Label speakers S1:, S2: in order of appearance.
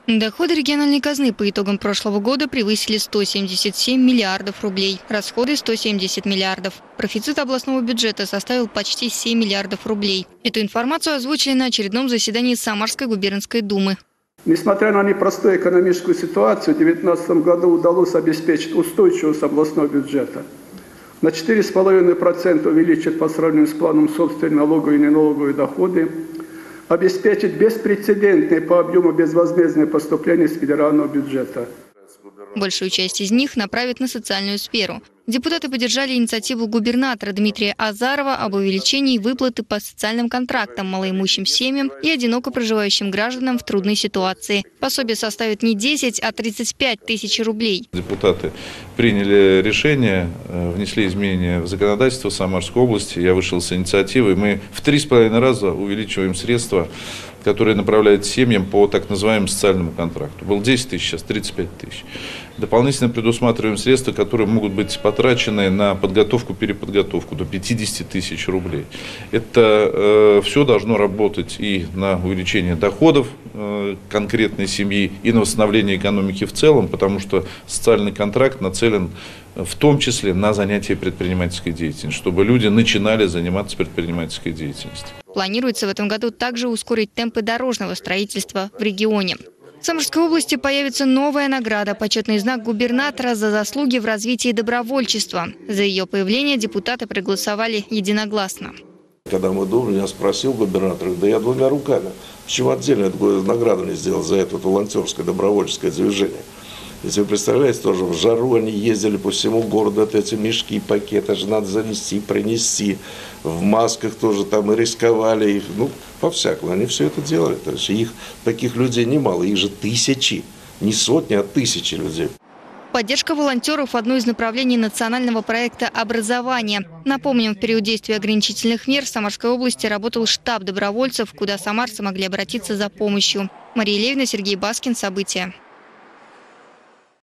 S1: Доходы региональной казны по итогам прошлого года превысили 177 миллиардов рублей, расходы – 170 миллиардов. Профицит областного бюджета составил почти 7 миллиардов рублей. Эту информацию озвучили на очередном заседании Самарской губернской думы.
S2: Несмотря на непростую экономическую ситуацию, в 2019 году удалось обеспечить устойчивость областного бюджета. На 4,5% увеличить по сравнению с планом собственные налоговые и неналоговые доходы, обеспечить беспрецедентные по объему безвозмездные поступления с федерального бюджета.
S1: Большую часть из них направят на социальную сферу. Депутаты поддержали инициативу губернатора Дмитрия Азарова об увеличении выплаты по социальным контрактам малоимущим семьям и одиноко проживающим гражданам в трудной ситуации. Пособие составит не 10, а 35 тысяч рублей.
S3: Депутаты приняли решение, внесли изменения в законодательство Самарской области. Я вышел с инициативой. Мы в 3,5 раза увеличиваем средства, которые направляют семьям по так называемому социальному контракту. Был 10 тысяч, сейчас 35 тысяч. Дополнительно предусматриваем средства, которые могут быть потрачены на подготовку, переподготовку до 50 тысяч рублей. Это все должно работать и на увеличение доходов конкретной семьи, и на восстановление экономики в целом, потому что социальный контракт нацелен в том числе на занятие предпринимательской деятельностью, чтобы люди начинали заниматься предпринимательской деятельностью.
S1: Планируется в этом году также ускорить темпы дорожного строительства в регионе. В Самарской области появится новая награда – почетный знак губернатора за заслуги в развитии добровольчества. За ее появление депутаты проголосовали единогласно.
S4: Когда мы думали, я спросил губернатора, да я двумя руками, почему отдельно эту награду не сделал за это волонтерское добровольческое движение. Если вы представляете, тоже в жару они ездили по всему городу, вот эти мешки, пакеты же надо занести, принести. В масках тоже там и рисковали, по-всякому. Они все это делали. То есть их, таких людей немало, их же тысячи, не сотни, а тысячи людей.
S1: Поддержка волонтеров – одно из направлений национального проекта образования. Напомним, в период действия ограничительных мер в Самарской области работал штаб добровольцев, куда самарцы могли обратиться за помощью. Мария Левина, Сергей Баскин. События.